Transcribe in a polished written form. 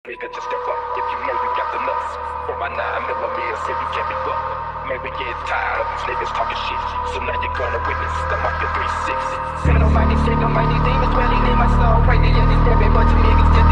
Nigga, just step up if you know you got the nuts. For my 9mm, if you can't be fucked. Man, we get tired of these niggas talking shit. So now you're gonna witness the Mafia 360. Criminal minded shit, don't mind these demons dwelling in my soul. Crazy as these devil, but you niggas just